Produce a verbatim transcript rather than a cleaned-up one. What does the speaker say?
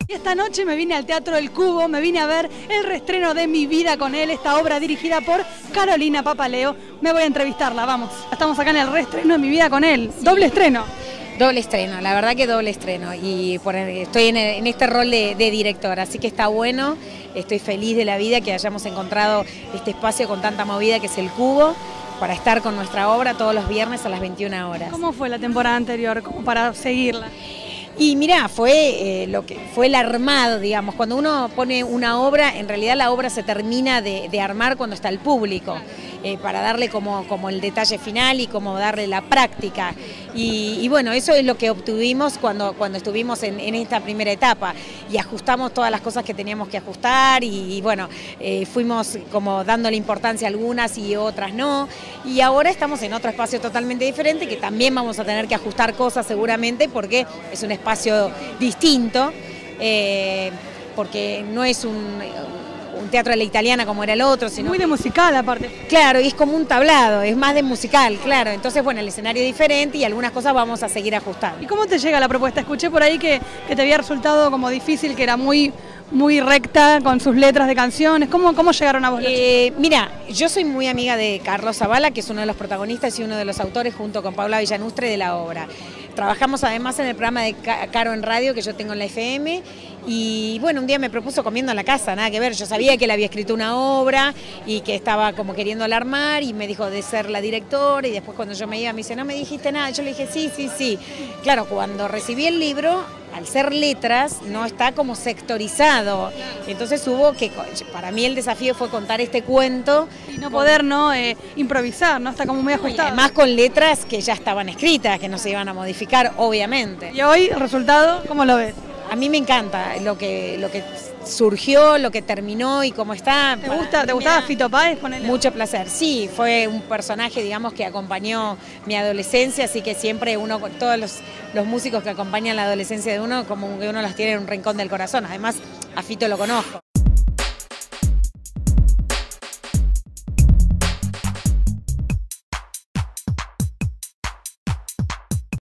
Esta noche me vine al Teatro del Cubo, me vine a ver el reestreno de Mi vida con él, esta obra dirigida por Carolina Papaleo. Me voy a entrevistarla, vamos. Estamos acá en el reestreno de Mi vida con él, sí. Doble estreno. Doble estreno, la verdad que doble estreno, y por, estoy en, en este rol de, de directora, así que está bueno, estoy feliz de la vida que hayamos encontrado este espacio con tanta movida que es el Cubo, para estar con nuestra obra todos los viernes a las veintiuna horas. ¿Cómo fue la temporada anterior, como para seguirla? Y mirá, fue eh, lo que fue el armado, digamos, cuando uno pone una obra, en realidad la obra se termina de, de armar cuando está el público, eh, para darle como, como el detalle final y como darle la práctica. Y, y bueno, eso es lo que obtuvimos cuando, cuando estuvimos en, en esta primera etapa y ajustamos todas las cosas que teníamos que ajustar y, y bueno, eh, fuimos como dándole importancia a algunas y otras no. Y ahora estamos en otro espacio totalmente diferente que también vamos a tener que ajustar cosas seguramente porque es un espacio distinto, eh, porque no es un, un teatro de la italiana como era el otro, sino muy de musical aparte. Claro, y es como un tablado, es más de musical, claro. Entonces, bueno, el escenario es diferente y algunas cosas vamos a seguir ajustando. ¿Y cómo te llega la propuesta? Escuché por ahí que, que te había resultado como difícil, que era muy... muy recta con sus letras de canciones. ¿Cómo, cómo llegaron a vos? Eh, mira, yo soy muy amiga de Carlos Zavala, que es uno de los protagonistas y uno de los autores, junto con Paula Villanustre, de la obra. Trabajamos además en el programa de Caro en Radio, que yo tengo en la F M, y bueno, un día me propuso comiendo en la casa, nada que ver, yo sabía que él había escrito una obra y que estaba como queriendo alarmar y me dijo de ser la directora, y después cuando yo me iba me dice, no me dijiste nada, yo le dije sí, sí, sí. Claro, cuando recibí el libro, al ser letras, no está como sectorizado, entonces hubo que, para mí el desafío fue contar este cuento. Y no poder no eh, improvisar, ¿no? Está como muy ajustado. Y además con letras que ya estaban escritas, que no se iban a modificar, obviamente. ¿Y hoy el resultado, cómo lo ves? A mí me encanta lo que, lo que surgió, lo que terminó y cómo está. ¿Te gusta, ¿te gustaba Fito Páez? Ponele. Mucho placer, sí, fue un personaje, digamos, que acompañó mi adolescencia, así que siempre uno, todos los, los músicos que acompañan la adolescencia de uno, como que uno los tiene en un rincón del corazón. Además, a Fito lo conozco.